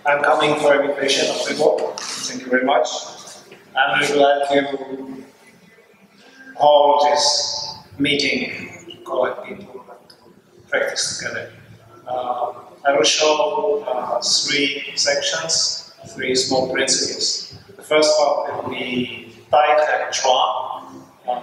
I'm coming for invitation of people. Thank you very much. I'm really glad to hold this meeting to collect people and to practice together. I will show three sections, three small principles. The first one will be Tai Tai Chuan,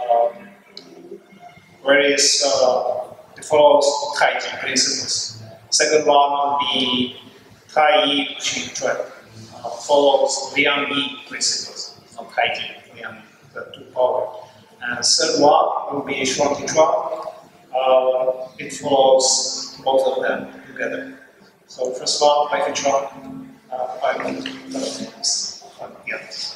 where it follows Tai Chi principles. Second one will be Tai Yi Qing Chuan, follows Liang Yi principles, not Tai Chi, Liang Yi, the two power. And third one will be Shuang Ti Chuan. It follows both of them together. So first one, Tai Chi Chuan, 5 minutes. Yes.